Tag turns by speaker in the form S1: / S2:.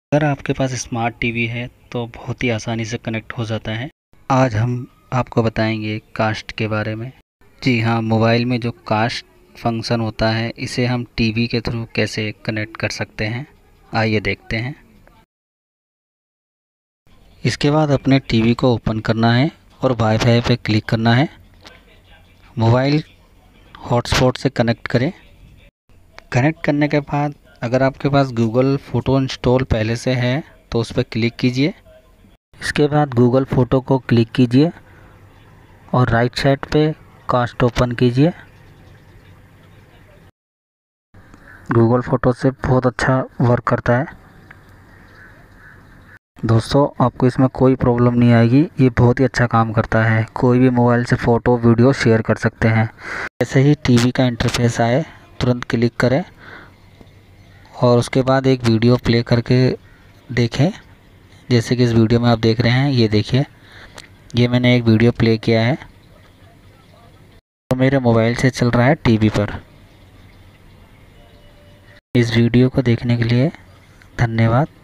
S1: अगर आपके पास smart TV है तो बहुत ही आसानी से कनेक्ट हो जाता है। आज हम आपको बताएंगे कास्ट के बारे में। जी हाँ, मोबाइल में जो कास्ट फंक्शन होता है इसे हम टीवी के थ्रू कैसे कनेक्ट कर सकते हैं, आइए देखते हैं। इसके बाद अपने टीवी को ओपन करना है और वाईफाई पे क्लिक करना है। मोबाइल हॉटस्पॉट से कनेक्ट करें। कनेक्ट करने के बाद अगर आपके पास गूगल फ़ोटो इंस्टॉल पहले से है तो उस पर क्लिक कीजिए। इसके बाद गूगल फ़ोटो को क्लिक कीजिए और राइट साइड पे कास्ट ओपन कीजिए। गूगल फ़ोटो से बहुत अच्छा वर्क करता है दोस्तों, आपको इसमें कोई प्रॉब्लम नहीं आएगी। ये बहुत ही अच्छा काम करता है। कोई भी मोबाइल से फ़ोटो वीडियो शेयर कर सकते हैं। जैसे ही टीवी का इंटरफेस आए तुरंत क्लिक करें और उसके बाद एक वीडियो प्ले करके देखें। जैसे कि इस वीडियो में आप देख रहे हैं, ये देखिए, ये मैंने एक वीडियो प्ले किया है तो मेरे मोबाइल से चल रहा है टीवी पर। इस वीडियो को देखने के लिए धन्यवाद।